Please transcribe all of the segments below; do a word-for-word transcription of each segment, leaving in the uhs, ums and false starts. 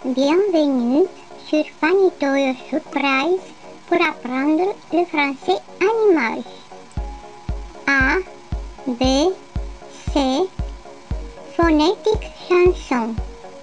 Bienvenue sur Fanitoyo Surprise pour apprendre le français animal. A, B, C, phonétique chanson.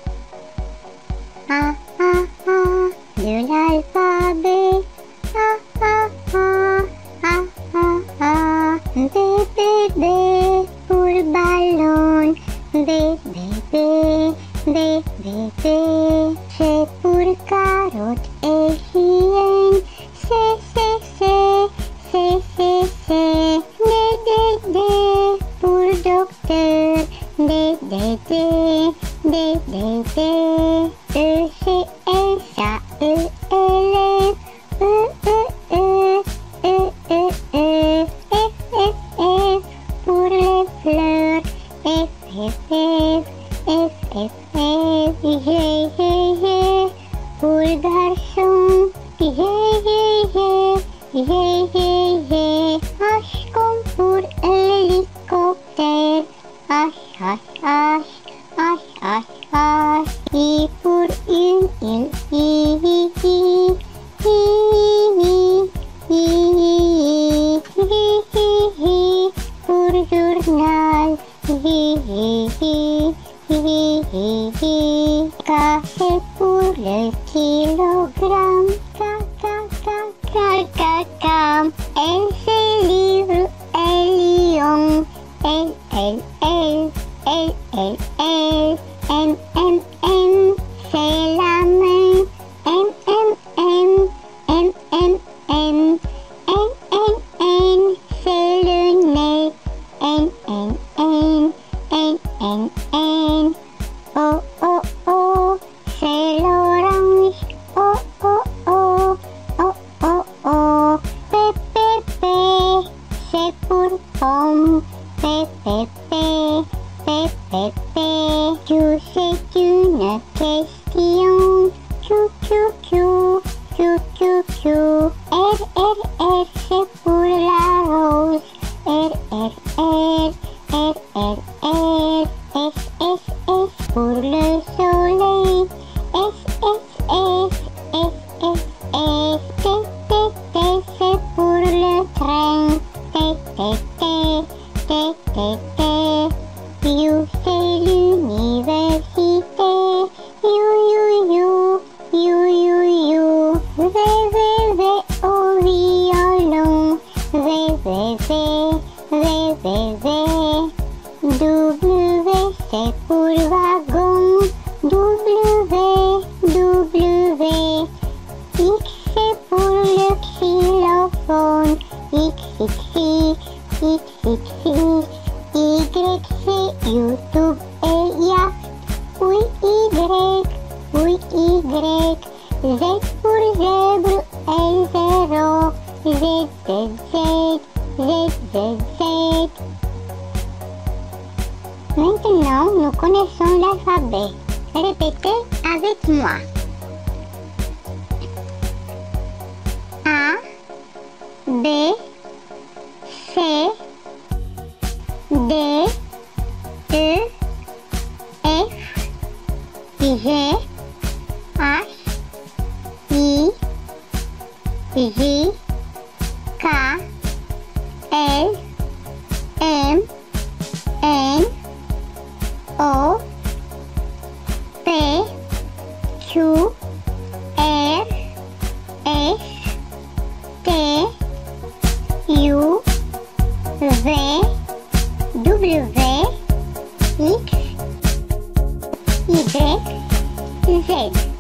A, A, A, de l'alphabet. A, A, A, A, A, A. B, B, B, pour ballon. B, B, B, B, B, B. C pour carotte et chien. C, C, C, C, C, C. D, D, D, pour docteur. D, D, D, D, D, D. E, C, S, A, E, L, E, E, E, E, E, E. F, F, F, pour les fleurs. F, F, F, F, F, F. G, G, G, pour garçon. G, G, G, G, G, G. H comme pour hélicoptère. H, H, H, H, H, H. I pour une île. I, I, I, I, I, I, I, I, pour journal. I, I, I, I, I, I. K, c'est pour le kilogramme. K, K, K, K, K, K. L, c'est livre et lion. L, L, L, L, L, L. M, M, M, c'est la main. M, M, M, M, M, M. N, N, N, c'est le nez. N, N, N, N, N, N. O, O, O, c'est l'orange. O, O, O, O, O, O. P, P, P, c'est pour pomme. P, P, P, P, P, P. Q, c'est une question. Q, Q, Q, Q, Q, Q. R, R, R, c'est pour la rose. R, R, R, R, R, R. S, S, S, pour le soleil. S, S, S, S, S, S. T, T, T, c'est pour le train. T, T, T, T, T, T. U, c'est l'université. U, U, U, U, U, U. V, V, V, au violon. V, V, V, V, V, V. W, c'est pour wagon. W, W. X, c'est pour le xylophone. X, X, X, X, X, X. Y, c'est YouTube et yacht. Oui, Y, oui, Y. Z pour zèbre et zéro. Z, Z, Z, Z, Z, Z. Maintenant, nous connaissons l'alphabet. Répétez avec moi. A, B, C, D, E, F, G, H, I, J, K, L, M, N, O, P, Q, R, S, T, U, V, W, X, Y, Z.